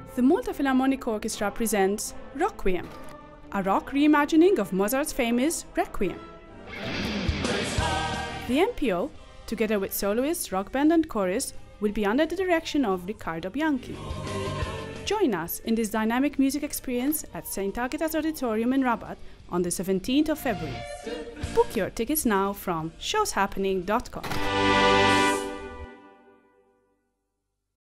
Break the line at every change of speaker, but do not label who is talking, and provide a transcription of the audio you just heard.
The Malta Philharmonic Orchestra presents Rockquiem, a rock reimagining of Mozart's famous Requiem. The MPO, together with soloists, rock band and chorus, will be under the direction of Riccardo Bianchi. Join us in this dynamic music experience at St. Agatha's Auditorium in Rabat on the 17th of February. Book your tickets now from showshappening.com.